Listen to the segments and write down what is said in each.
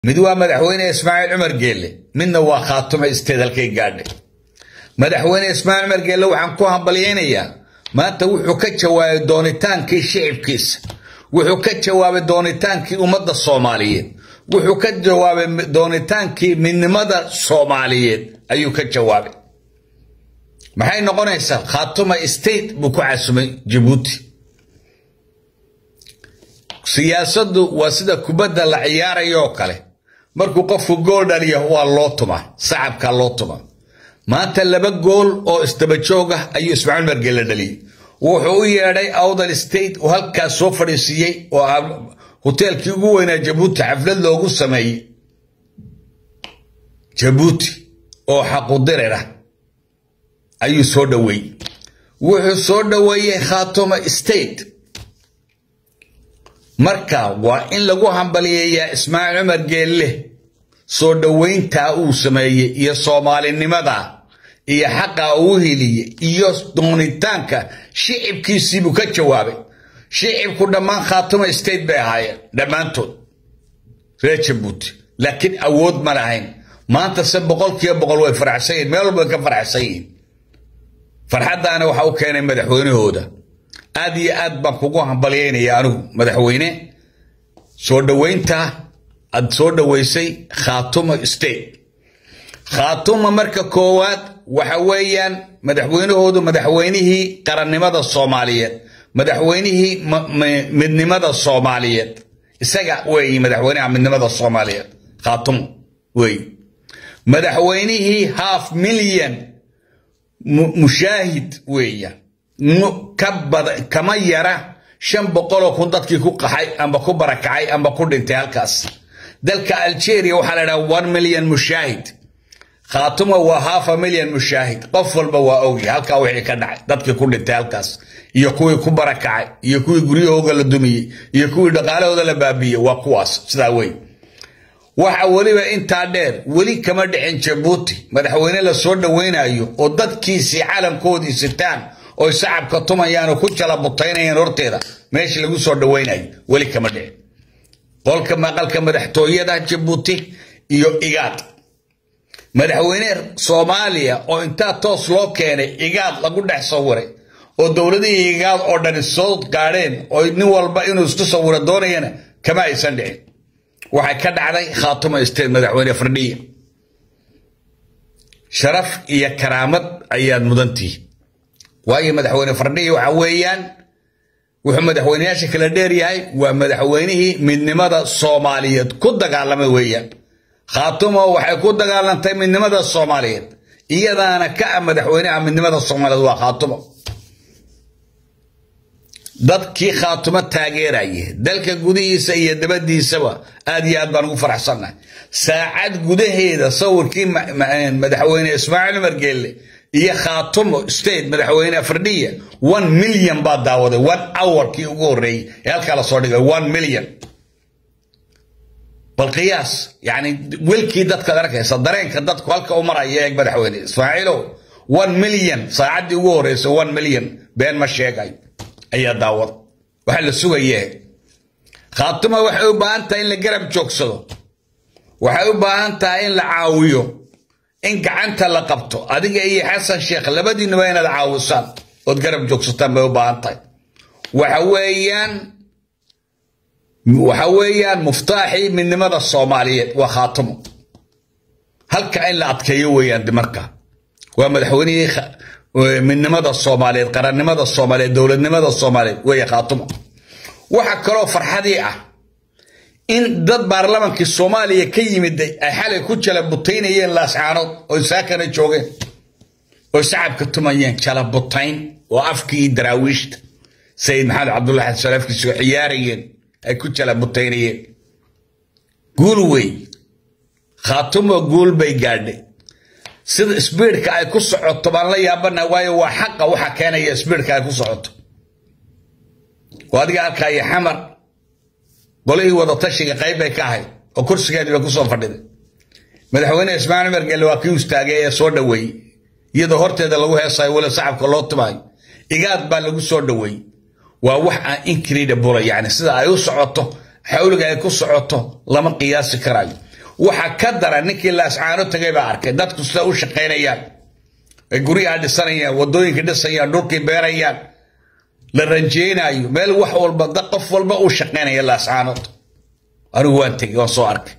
مدوا مدحوين إسماعيل عمر قيل منه وخاتمه استدلكي قاعد مدحوين إسماعيل عمر قيل له عن كوهم بليانية ما توحو كتشوا دونيتان كي شعب كيس وحو كتشوا دونيتان كي أمد الصوماليين وحو كتشوا دونيتان كي من مدى الصوماليين أيو كتشوا ما هي نقول خاتمه استيت بكو عاصمة جيبوتي سياسة وسيدة كبدا العيار يوكله مركو قفو جول داليه هو اللوطمة صعب كاللوطمة ما أنت اللي بقول أو استبتشوقه أي إسماعيل مرقل داليه وحو ياري أوضا الستيت وهالكا سوفريسيي وهوتيل كيقو هنا جيبوتي حفلة لوغو سماي جيبوتي أو حقو دريرة أي سودوي وحو سودوي خاتمة ستيت marka waa in lagu hambaliyeeyaa Ismaaciil Umar Geelle soo dhaweynta uu sameeyay iyo Soomaalinimada iyo xaqa uu heliyay iyo doonitaanka shicibkiisii buu ka jawaabay shicibku dhamaan khaatimo state bay ahaayeen dhamaantood reechibuut laakiin awood ma lahayn maanta 100% way faraxsayeen meel walba ka faraxsayeen farxadaana waxa uu keenay madaxweynahooda أدي أدب كوجو همبليين يا أنو مدحوينه صود وينتا صود ويسي خاتم استي خاتم مركز كوات وحويان مدحوينه هو مدحوينه قرن مدى الصوماليات مدحوينه من مدى الصوماليات السجع وي مدحوينه من مدى الصوماليات خاتم وي مدحوينه 500,000 مشاهد ويا كبر كما يرى شن بقولوا كنتك يكوك حي أم بكو بركعي أم بكو دنتالكاس ذلك الشيري وحلنا 1 مليون مشاهد خاتمه و500,000 مشاهد قفل بوا أوجي هالكا وحي كنعي ذلك يكون دنتالكاس يكوي كبركعي يكوي قريه وقال الدمي يكوي دقاله وذا لبابية وقواس سداوي وحولي بإنت عدير ولي كما دحين جيبوتي مدحوينه لسود وين أيو وضد كيسي عالم كودي ستان oo shacabka tumayaan oo ku jala butaynayaan horteeda meesha lagu soo dhaweynay wali kama dhicin qolka maqalka madaxtooyada Djibouti iyo igaad madaxweyne Soomaaliya oo inta toos loo keenay igaad lagu dhex sawiray oo dawladii igaad oo dhan soo gaareen oo nin walba inuu isku sawiro doonayana kama aysan dhicin waxa ka dhacday khaatimo isteed madaxweyne Firdhiye sharaf iyo karaamad ayaad mudantii waayo madaxweyne Firdhiye waxa weeyaan wuxuu madaxweynayaasha kala dheer yahay waa madaxweynihii midnimada Soomaaliyeed ku dagaalamay weeyaan khaatimo waxay ku dagaalantay midnimada Soomaaliyeed iyadaana ka madaxweynaha midnimada Soomaaliyeed waa khaatimo dadkii khaatimo taageerayay dalka gudihiisa iyo dibadiisaba aad iyo aad baan ugu faraxsanahay saacad gudaheeda sawirkii madaxweyne Ismaaciil Umar Geelle iyo khaatimo state madaxweyne Firdhiye 1 milyan baa daawaday 1 hour kii ugu horeeyay halka la soo dhigay 1 milyan balqiyaas yani wilkii dadka arkaysa dareenka dadku halka u maraya ee madaxweyne Ismaaciilo 1 milyan saacadii ugu horeysay 1 milyan been ma sheegay ayaa daawad waxa la sugayay khaatimo waxay u baahan tahay in la garab joogsado waxay u baahan tahay in la caawiyo in gacanta la qabto adiga iyo Xasan Sheekh labadiinaba inaad caawisaan oo garab joogsataan bay u baahan tahay waxa weeyaan muftaaxi midnimada Soomaaliyeed waa khaatimo halka in la adkeeyo weeyaan dimarka waa madaxweynaha midnimada Soomaaliyeed qarannimada Soomaaliyeed dawladnimada Soomaaliyeed way khaatimo waxa kale oo farxadii ah in dad baarlamaanka Soomaaliya ka yimid ay xalay ku jala butaynayeen laascaanood oo saakana joogeen oo shacabka tumayeen jala butayn oo afkii daraawiishta Sayid Maxamed Cabdullahi Xasan Salafki soo ciyaarayeen ay ku jala butaynayeen guulway khaatimo guul bay gaadhay sida isbiirka ay ku socoto baan la yaabana waayo waa xaq waxa keenaya isbiirka ay ku socoto wadiga halka ay xamar qolihii wada tashiga qayb ay ka ahay oo kursigeedii ku soo fadhiday madaxweyne Ismaaciil Umar Geelle waa kii istaagay ee soo dhaweey iyadoo horteeda lagu heesay wala shacabka loo tumay igaad baa lagu soo dhaweey waa wax incredible yani sida ay u socoto xawliga ay ku socoto lama qiyaasi karayo waxa ka daran ninkii la ascaano tagay baa arkay dadku sida u shaqeynayaan ay guryaha dhisanayaan wadooyinka dhisayaan dhulkii beerayaan la ranjeenayo meel wax walba qof walba u shaqeynaya la ascaano anigu waan tagay oo soo arkay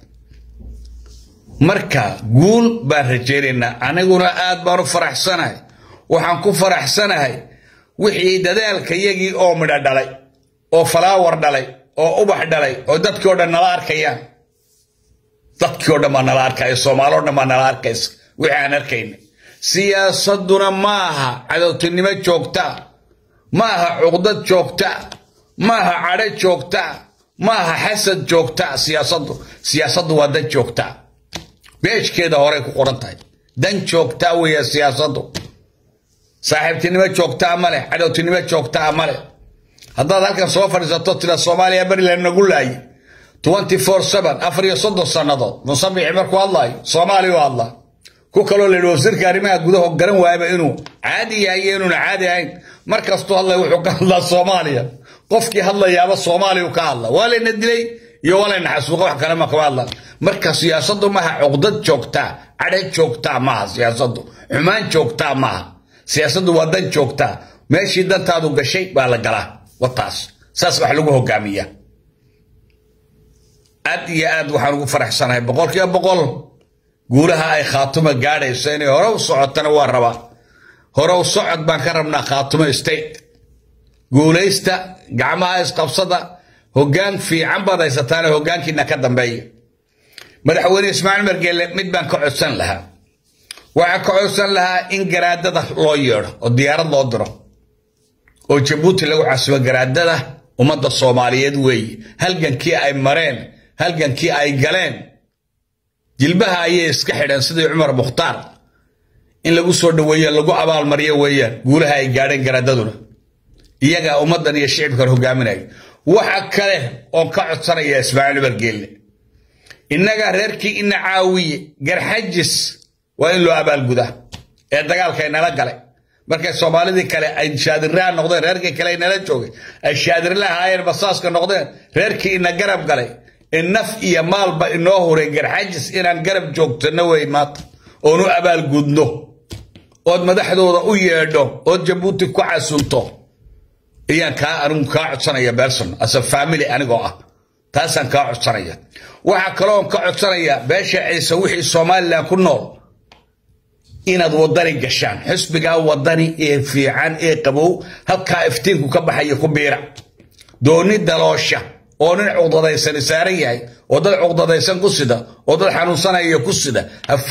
marka guul baan rajeynaynaa aniguna aad baan u faraxsanahay waxaan ku faraxsanahay wixii dadaalka iyagii oo midho dhalay oo falaawar dhalay oo ubax dhalay oo dadkii oo dhan nala arkayaan dadkii oo dhan baa nala arkaya Soomaali oo dhan baa nala arkaysa wixii aan arkayna siyaasaduna maaha cadowtinimo joogta maaha cuqdad joogta maaha cadho joogta maaha xasad joogta siyaasaddu waa dad joogta beeshkeeda hore ku qoran tahay dan joogta weeye siyaasaddu saaxiibtinimo joogta ma leh cadowtinimo joogta ma leh haddaad halkan soo fadhiisato tira Soomaaliya bari la nagu laayay 24/7 afriyo 30 sanadood musabbix markuu hadlaayo Soomaaliya waa hadlaa ku kaloo leeyahay wasiirka arrimaha gudaha garan waayba inuu caadi yahay inuu caadi ahayn markastoo hadlay wuxuu ka hadlaa Soomaaliya qofkii hadlayaaba Soomaaliya ka hadla wala nadilay iyo wala naxsuuqa wax kale ma ka hadla marka siyaasaddu ma aha cuqdad joogta cadho joogta ma aha siyaasaddu xumaan joogta ma aha siyaasaddu waa dan joogta meeshii dantaadu gashay baa la galaa wataas saas wax lagu hogaamiyaa aad iyo aad waxaan ugu faraxsanahay boqolkiiba boqol guulaha ay khaatuma gaadhayso inay hore u socotana waa rabaa hore u socod baan ka rabnaa khaatuma state guulaysta gacmaha isqabsada hoggaan fiican baad haysataan hoggaankiina ka dambeeya madaxweyne Ismaaciil Margeele mid baan ka codsan lahaa waxaan ka codsan lahaa in garaadada loo yeero oo diyaarad loo diro oo Djibouti lagu casubo garaadada ummadda Soomaaliyeed weey halgankii ay mareen halgankii ay galeen jilbaha ayay iska xidhan sidii Umar Mukhtaar in lagu soo dhaweeyo lagu abaal mariyo weeyaan guulaha ay gaadheen garaadaduna iyaga ummadan iyo shacabka hogaaminay waxa kale oo ka codsanaya Ismaaciil Margeele innaga reerkii ina caawiye garxajis waa in loo abaal gudaa ee dagaalka inala galay marka Soomaalidii kale ay shaadiraan noqdeen reerkii kale inala joogay ay shaadir lahaayeen basaaska noqdeen reerkii ina garab galay naf iyo maalba inoo horay garxajis inaan garab joogtana way maanta oo nu abaal gudno oo madaxdooda u yeedho oo Djibouti ku casunto iyaan ka arun ka codsanaya person as a family anigoo ah taasan ka codsanaya waxa kale oo ka codsanaya beesha Ciise wixii Soomaaliland ku nool inaad wadani gashaan xisbiga wadani ee fiican ee qabow halka iftiinku ka baxay ku biira dooni daloosha oo nin cuqdadaysan saaran yahay oo dad cuqdadaysan ku sida oo dad xanuunsanaya ku sida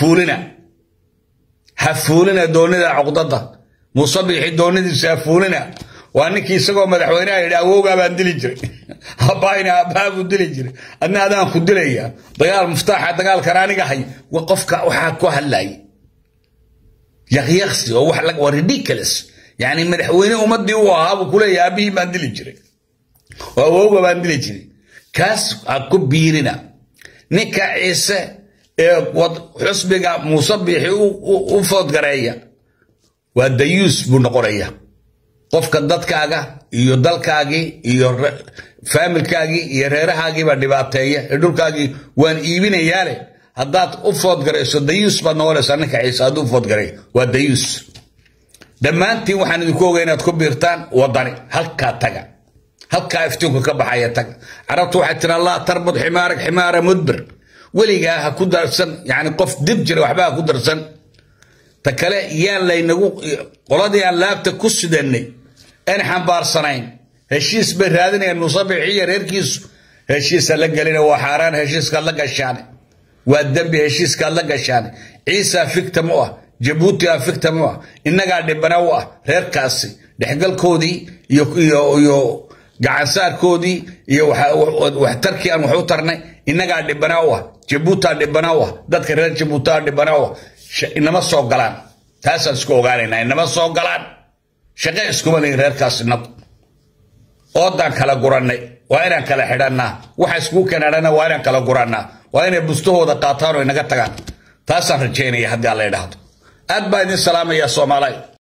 hafuulina doonida cuqdada musabbixi doonidiisa hafuulina waa ninkii isagoo madaxweynaha yidhi awowga baan dili jiray habayna baabu dili jiray adna adaan ku dilaya dagaal muftaaxa dagaal karaaniga hay qofka waxa ku hadlay yaqiiqsi oo wax la ridiculous yani madaxweyne ummadii uu ahaa ku leeyahay abii baan dili jiray awowga baan dili jiray kaas ku biirina ninka Ciise ee xusbiga musabbixi u foodgareeya waa dayuus buu noqonaya qofka dadkaaga iyo dalkaagi iyo familkaagi iyo reerahaagi ba dhibaateeya dhulkaagi waan iibinayaale haddaad u foodgareyso dayuus ba noqonaysa ninka Ciise haduu foodgareey waa dayuus dhammaantiin waxaan idinku ogeyn inaad ku biirtaan wadani halka taga halka iftiinku ka baxaya taga carabtu waxay tiri Allah tarbad ximaara mudbir weligaa ha ku darsan yani qof dib jira waxba ku darsan ta kale yaan laynagu qoladii aan laabta ku sidanay aan xambaarsanayn heshiis bay raadinayaan musabbixi reerkiisu heshiis la galina waa xaraan heshiiska la gashaan waa dambi heshiiska la gashaan Ciise fikta ma Djibouti fikta ma inaga dhibana waa reerkaasi dhexgalkoodii iyo gacansaarkoodii iyo wax tarki aan wax u tarnay inaga dhibana waa Djibouti dhibana waa dadka reer Djibouti dhibana waa inama soo galaan taasaan isku ogaanayna inama soo galaan shaqo isku wada reerkaas nab oodan kala guranay waa inaan kala xidhanaa waxa isku keenana waa inaan kala guranaa waa inay bustahooda qaataan oo inaga tagaan taasaan rajeynaya haddii alla yiraahdo aad baa idin salaamaya Soomaaliya